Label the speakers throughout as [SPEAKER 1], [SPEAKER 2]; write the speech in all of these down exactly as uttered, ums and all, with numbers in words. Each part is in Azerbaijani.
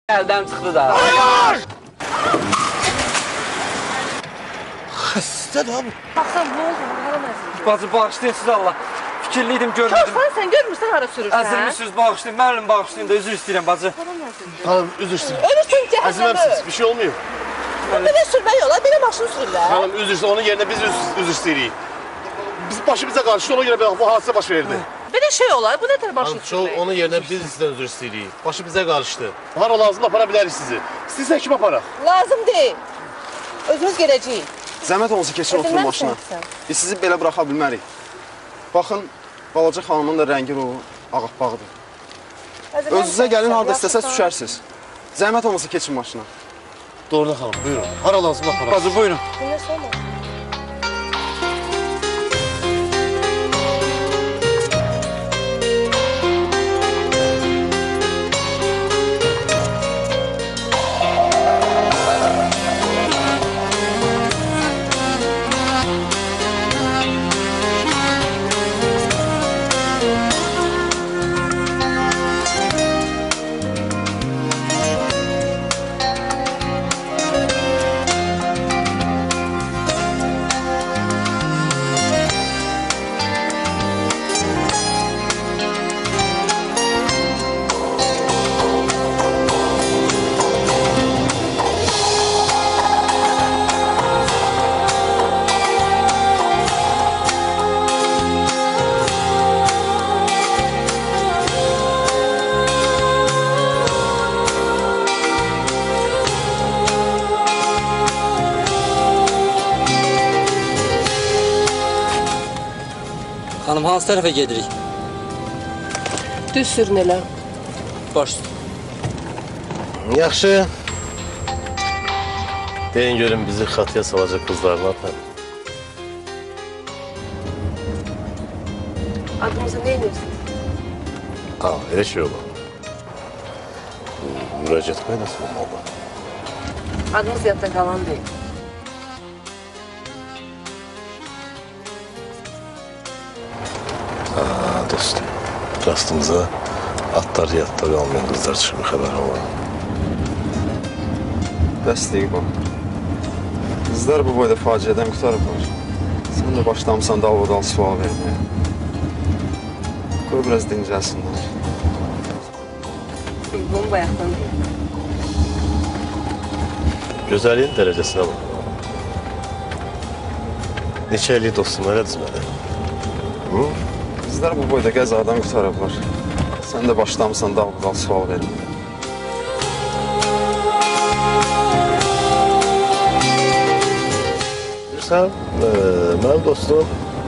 [SPEAKER 1] Əldən çıxdı da.
[SPEAKER 2] Hayır! Xəstədir abi.
[SPEAKER 3] Baxsan, ne oldu? Hara məzədir?
[SPEAKER 1] Bacı, bağışlayın siz Allah. Fikirliydim, görmedim.
[SPEAKER 3] Körsən, sən görmürsən hara sürürsən?
[SPEAKER 1] Əzilmişsiniz, bağışlayın. Mənim bağışlayın da, üzr istəyirəm bacı.
[SPEAKER 3] Hara məzədir?
[SPEAKER 2] Hanım üzr istəyirəm.
[SPEAKER 3] Ölürsən cəhənnəmə.
[SPEAKER 2] Əzilməmsiniz, bir şey olmuyor.
[SPEAKER 3] Belə sürmək olar, belə maşın sürürlər.
[SPEAKER 2] Hanım üzr istəyirəm, onun yerine biz üzr, üzr istəyirik. Biz başı bizə qarşı, ona görə bu hadisə baş verdi.
[SPEAKER 3] Belə şey olar, bu nətər maşın
[SPEAKER 4] Hanım, çox
[SPEAKER 3] sürmək?
[SPEAKER 4] onun yerine biz sizdən üzr istəyirik. Başı bizə qarışdı.
[SPEAKER 2] Hara lazım apara bilərik sizi. İstəyirsə həkimə aparaq.
[SPEAKER 3] Lazım deyil. Özümüz gələcəyik.
[SPEAKER 5] Zəhmət olsa keçin oturun maşına. Biz sizi belə buraxa bilmərik. Baxın, balaca xanımın da rəngi ruhu ağappağıdır. Özünüzə gəlin, harada istəsəz düşərsiniz. Zəhmət olmasa keçin maşına.
[SPEAKER 2] Doğrudan xanım, buyurun. Hara lazım aparaq.
[SPEAKER 1] Bacı, buyurun.
[SPEAKER 3] Dinləsə olmaz.
[SPEAKER 1] Xanım, hansı tərəfə gedirik?
[SPEAKER 3] Düz sürün elə.
[SPEAKER 1] Baş.
[SPEAKER 4] Yaxşı. Deyin görün bizi xatıya salacaq qızlarına atın.
[SPEAKER 3] Adımızı ne inirsiniz?
[SPEAKER 4] Aa, elə şey olur. Müraciət qaydası olmalı.
[SPEAKER 3] Adımız yadda kalan değil.
[SPEAKER 4] Aa, dostum. Rastımıza atlar yatlar almayan qızlar çıxır xəbərim var.
[SPEAKER 5] Bəs deyik o. Qızlar bu boyda faciədən qutarıblar. Sən də başlamısan dalbadal sual verməyə. Qoy biraz dincəlsinlər.
[SPEAKER 3] Bunu bayaqdan değil.
[SPEAKER 4] Gözəlliyin dərəcəsinə bax. Neçə illik dostum, elə düzməli. Hı?
[SPEAKER 5] Qızlar bu boyda qəzadan qutarıblar. Sən də başlamısan dalbadal sual verməyə.
[SPEAKER 4] Bilirsən, e, mənim dostum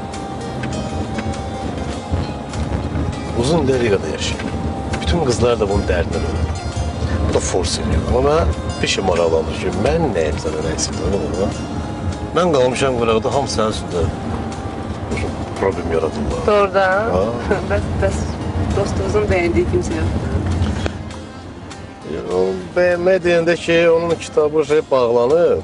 [SPEAKER 4] uzun Deriga'da yaşayır. Bütün qızlar da bunun dərdindən ölür. Bu da force ediyor. Ama mən bir şey maraqlanır ki, mən nəyim sənə nə eksikdir, öyle mi? Mən qalmışam qıraqda, hamı sənin üstündə problem yaradırlar.
[SPEAKER 3] Doğrudan. Bəs, bəs dostumuzun beğendiği kimse yok.
[SPEAKER 4] O bəyənmək deyəndə ki, onun kitabı şey bağlanıb.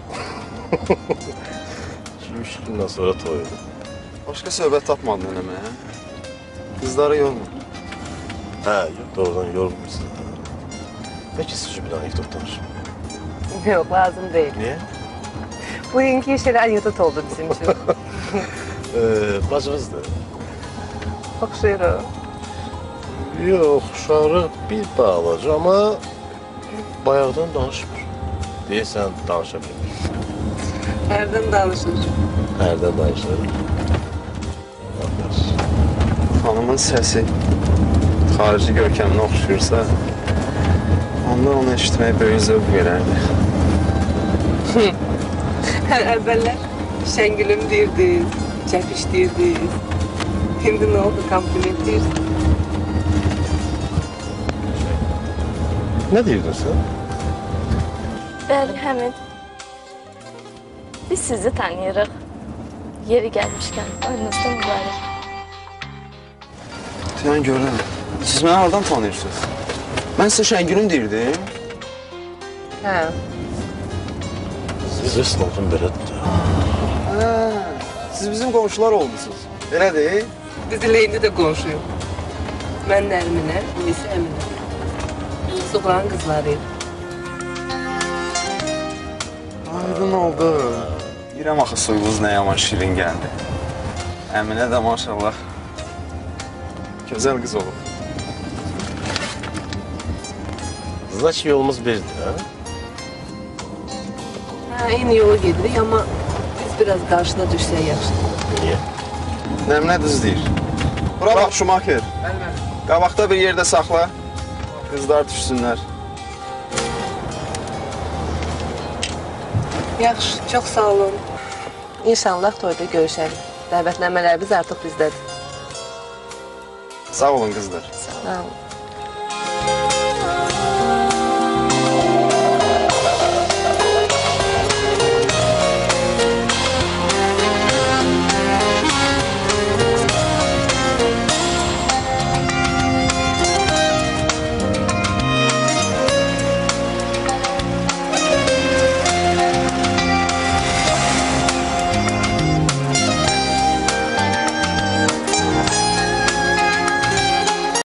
[SPEAKER 4] iki üç gündən sonra toyudu.
[SPEAKER 5] Başqa söhbət tapmadın eləməyə. Qızları yorma.
[SPEAKER 4] Hə, yox, doğrudan yorulmuşsun. Peki sizce bir anekdot danışın.
[SPEAKER 3] Yok, lazım değil.
[SPEAKER 4] Niye?
[SPEAKER 3] Bugünkü şeyler anekdot oldu bizim için.
[SPEAKER 4] Ee, bacınızdır.
[SPEAKER 3] Okşuyor o.
[SPEAKER 4] Yox, uşağı bir bağlac, amma bayaqdan danışmır. Deyəsən, danışa bilmir.
[SPEAKER 3] Hərdən danışır.
[SPEAKER 4] Hərdən danışır. Aferin.
[SPEAKER 5] Xanımın səsi xarici görkəminə oxşuyursa, onda onu eşitməyə böyük zövq verərdi.
[SPEAKER 3] Əvvəllər Şəngülüm deyirdiniz, çəpiş deyirdiniz. Şimdi ne oldu, kompliment deyirsiniz.
[SPEAKER 4] Nə deyirdin sən?
[SPEAKER 6] Bəli, həmin. Biz sizi tanıyırıq. Yeri gəlmişkən, önünüzdə mübarək.
[SPEAKER 5] Deyən görürəm. Siz məni hardan tanıyırsınız? Mən sizə Şəngülüm deyirdim.
[SPEAKER 3] Hə.
[SPEAKER 4] Sizə sınavın belədir.
[SPEAKER 5] Hə, siz bizim qonşular olmuşsunuz. Elə deyil?
[SPEAKER 3] Biz ilə indi də qonşuyuq. Mən Nərminə, Nisa Əminə. Suğran qızlarıyıq.
[SPEAKER 5] Aydın oldu. Deyirəm axı suyunuz nə yaman şirin gəldi. Əminə də maşallah gözəl qız olub.
[SPEAKER 4] Значит yolumuz birdir ha?
[SPEAKER 3] Hə, eyni yola gedirik, amma biz biraz qarşına düşsək yaxşıdır.
[SPEAKER 4] Niye?
[SPEAKER 5] Nəminə düz deyir. Bura bax Şumaker. Qabaqda bir yerdə saxla. Qızlar düşsünlər.
[SPEAKER 3] Yaxşı, çox sağ olun. İnşallah toyda görüşərik. Dəvətnamələrimiz artıq bizdədir.
[SPEAKER 5] Sağ olun qızlar.
[SPEAKER 3] Sağ olun.